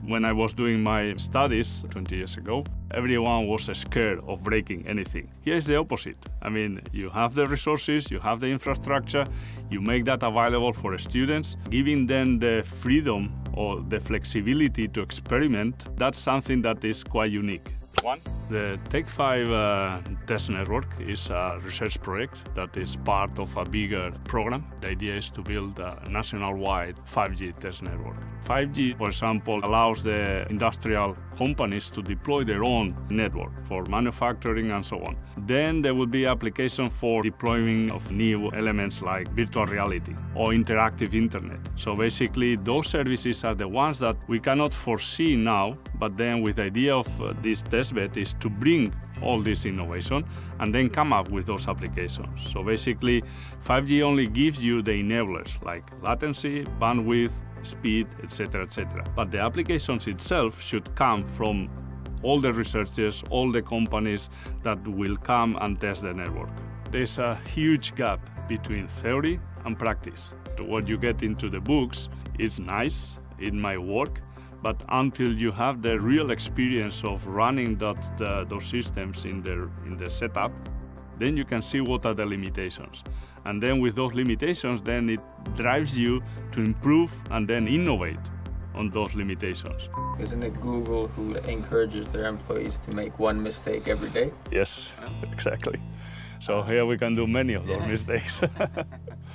When I was doing my studies 20 years ago, everyone was scared of breaking anything. Here is the opposite. I mean, you have the resources, you have the infrastructure, you make that available for students, giving them the freedom or the flexibility to experiment. That's something that is quite unique. The Tech5 test network is a research project that is part of a bigger program. The idea is to build a national-wide 5G test network. 5G, for example, allows the industrial companies to deploy their own network for manufacturing and so on. Then there will be application for deploying of new elements like virtual reality or interactive internet. So basically, those services are the ones that we cannot foresee now, but then with the idea of this testbed is to bring all this innovation and then come up with those applications. So basically, 5G only gives you the enablers like latency, bandwidth, speed, etc., etc. But the applications itself should come from all the researchers, all the companies that will come and test the network. There's a huge gap between theory and practice. What you get into the books is nice, it might work, but until you have the real experience of running those systems in the setup, then you can see what are the limitations. And then with those limitations, then it drives you to improve and then innovate on those limitations. Isn't it Google who encourages their employees to make one mistake every day? Yes, exactly. So here we can do many of those mistakes.